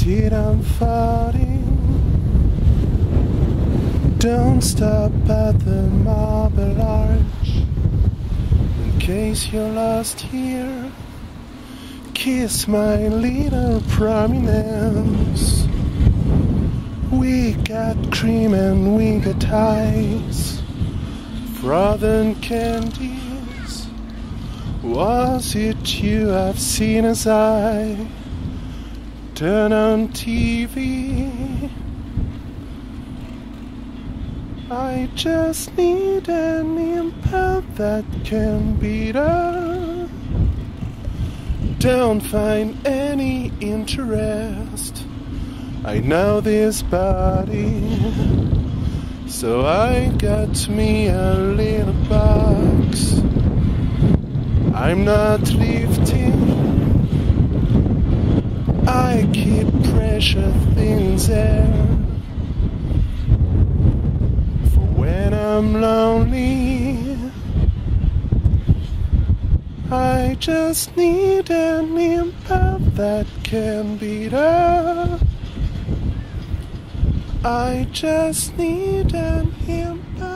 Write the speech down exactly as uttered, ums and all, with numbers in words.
keep on fighting. Don't stop at the Marble Arch. In case you're lost here, kiss my little prominence. We got cream and we got ice, frozen candies. Was it you I've seen as I turn on T V? I just need an impact that can beat up. Don't find any interest. I know this body, so I got me a little box. I'm not lifting, I keep precious things there for when I'm lonely. I just need an impact that can beat up. I just need an impact.